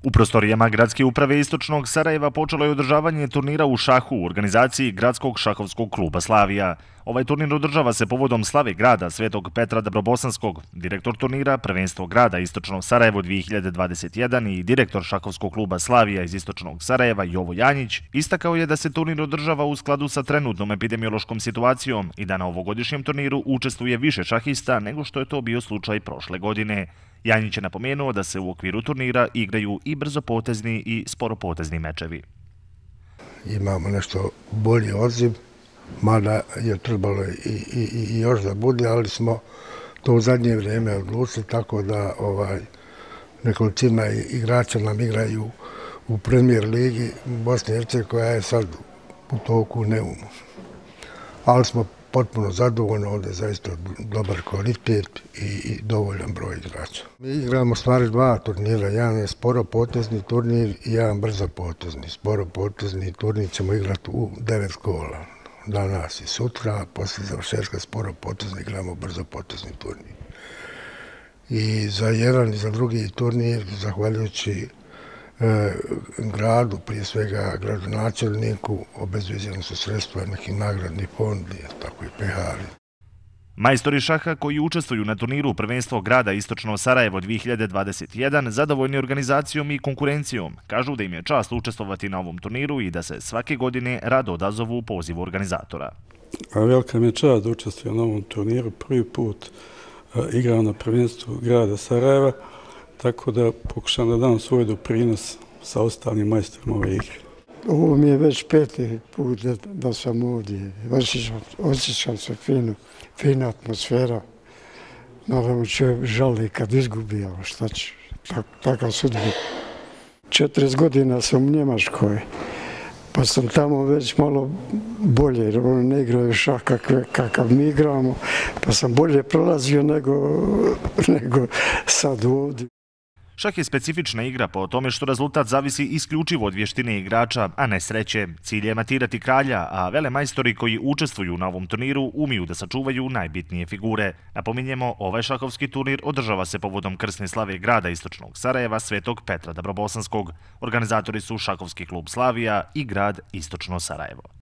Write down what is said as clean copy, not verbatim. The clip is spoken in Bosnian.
U prostorijama Gradske uprave Istočnog Sarajeva počelo je održavanje turnira u šahu u organizaciji Gradskog šahovskog kluba Slavija. Ovaj turnir održava se povodom slave grada Svetog Petra Dabrobosanskog. Direktor turnira Prvenstvo grada Istočno Sarajevo 2021 i direktor šahovskog kluba Slavija iz Istočnog Sarajeva Jovo Janjić istakao je da se turnir održava u skladu sa trenutnom epidemiološkom situacijom i da na ovogodišnjem turniru učestvuje više šahista nego što je to bio slučaj prošle godine. Janjić je napomenuo da se u okviru turnira igraju i brzopotezni i sporopotezni mečevi. Imamo nešto bolji odziv, mada je trebalo i još da bude, ali smo to u zadnje vrijeme odlučili tako da nekolicina igrača nam igraju u Premier ligi Bosne i Hercegovine koja je sad u toku Neumu. Ali smo potpuno zadovoljni, ovdje je zaista dobar kvalitet i dovoljan broj igrača. Mi igramo stvari dva turnira, jedan je sporopotezni turnir i jedan brzopotezni. Sporopotezni turnir ćemo igrati u 9 kola. Danas i sutra, poslije završetka sporopotezni igramo brzopotezni turnir. I za jedan i za drugi turnir, zahvaljujući gradu, prije svega gradonačelniku, obezbeđena su sredstva neki nagradni fond, tako i pehari. Majstori šaha koji učestvuju na turniru Prvenstvo grada Istočno Sarajevo 2021 zadovoljni organizacijom i konkurencijom. Kažu da im je čast učestvovati na ovom turniru i da se svake godine rado odazovu pozivu organizatora. Velika mi je čast da učestvujem na ovom turniru. Prvi put igram na Prvenstvu grada Sarajeva, tako da pokušam da dam svoj doprinos sa ostalim majstorima ove igre. Ovo mi je već peti put da sam ovdje. Osjećam se fina atmosfera. Naravno će žali kad izgubi, ali šta će, takav sudbin. 40 godina sam u Njemačkoj, pa sam tamo već malo bolje, jer oni ne igraju šah kakav mi igramo, pa sam bolje prolazio nego sad ovdje. Šah je specifična igra po tome što rezultat zavisi isključivo od vještine igrača, a ne sreće. Cilj je matirati kralja, a velemajstori koji učestvuju na ovom turniru umiju da sačuvaju najbitnije figure. Napominjemo, ovaj šahovski turnir održava se povodom krsne slave grada Istočnog Sarajeva Svetog Petra Dabrobosanskog. Organizatori su šahovski klub Slavija i grad Istočno Sarajevo.